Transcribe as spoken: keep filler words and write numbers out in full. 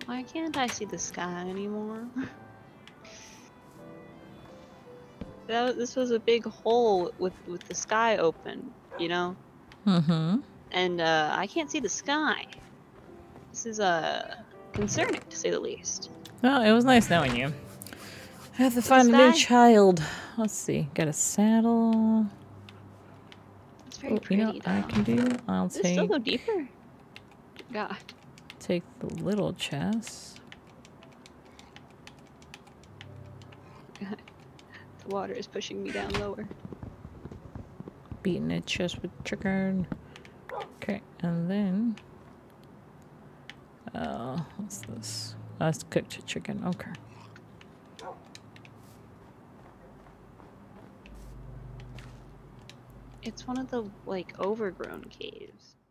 Why can't I see the sky anymore? That, this was a big hole with, with the sky open, you know? Mm-hmm. And uh, I can't see the sky. This is uh, concerning, to say the least. Well, it was nice knowing you. I have to See the find a new sky? child. Let's see. Got a saddle. It's very Oh, you know pretty, what I though. can do? I'll Does it still take go deeper? God. take the little chest. God. The water is pushing me down lower. Beating the chest with chicken. Okay, and then uh what's this? That's cooked chicken. Okay. It's one of the, like, overgrown caves.